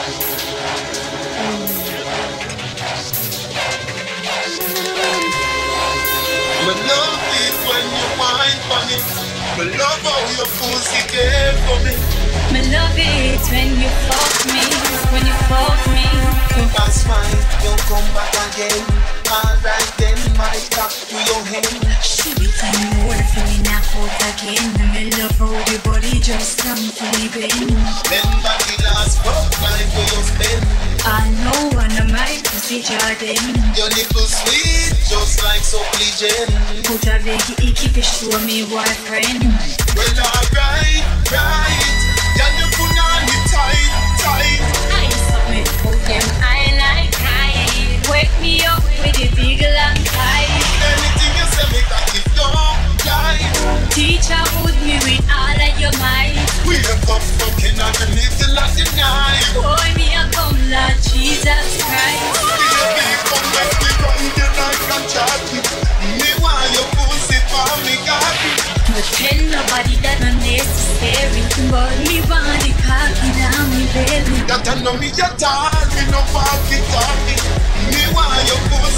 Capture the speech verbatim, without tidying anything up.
Me love it when you whine for me. Me love how your pussy care for me. Me love it when you fuck me, when you fuck me. That's fine, you come back again. Alright then, my talk to your hand. She be time more for me not fuck again. Me love how your body just come to me bend. Remember the last fuck life where you spend. I know one of my pussy Jordan. Your nipple sweet, just like supplicant. Put a big icky fish to me boyfriend. Well alright, right. Can you put on it tight, tight? I submit for them, I like high. Wake me up with a big long pipe. Anything you say me that it don't lie. Teacher put me with all of your might. We have come fucking underneath the Latin night. Boy, me a come Lord Jesus Christ. Baby, come let me run the night and chat. Me want your pussy for me coffee. But tell nobody that I'm necessary. But me want the cocky down me belly. That I know me your time, me no walkie talkie. Me want your pussy